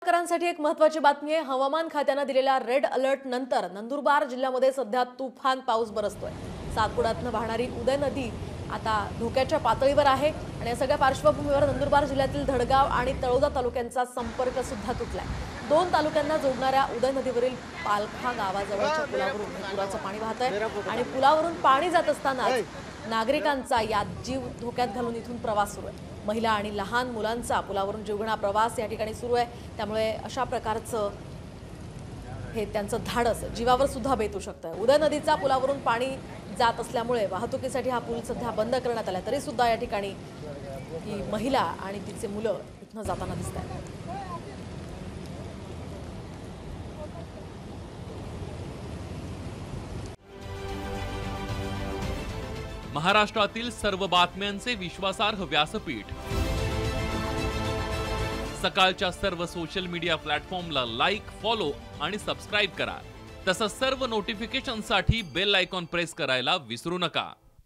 शेतकऱ्यांसाठी एक महत्त्वाची बातमी आहे। हवामान खात्याने दिलेल्या रेड अलर्ट नंतर नंदुरबार जिल्ह्यामध्ये सध्या तुफान पाऊस बरसतोय। सातपुड्यातून वाहणारी उदय नदी आता धोक्याच्या पातळीवर आहे आणि या सगळ्या पार्श्वभूमीवर नंदुरबार जिल्ह्यातील धडगाव आणि तळोदा तालुक्यांचा संपर्क सुद्धा तुटलाय। दोन तालुक्यांना जोडणाऱ्या उदय नदीवरील पालखा गावाजवळच्या पुलावरून पुराचं पाणी वाहतंय आणि पुलावरून पाणी जात असताना नागरिकांचा यात जीव धोक्यात घालून इथून प्रवास सुरू आहे। महिला आणि लहान मुलांचा पुलावरून जीवघेणा प्रवास या ठिकाणी सुरू आहे। त्यामुळे अशा प्रकारचं हे त्यांचं धाडस जीवावर सुद्धा बेतू शकतं। उदय नदीचा पुलावरून पाणी जात असल्यामुळे वाहतुकीसाठी हा पूल सध्या बंद करण्यात आला, तरी सुद्धा या ठिकाणी ही महिला आणि तिचे मुलं इथनं जाताना दिसतात। महाराष्ट्रातील सर्व बातम्यांचे विश्वासार्ह व्यासपीठ सकाळच्या सर्व सोशल मीडिया प्लॅटफॉर्मला लाईक, फॉलो आणि सबस्क्राइब करा। तसंच सर्व नोटिफिकेशनसाठी बेल आयकॉन प्रेस करायला विसरू नका।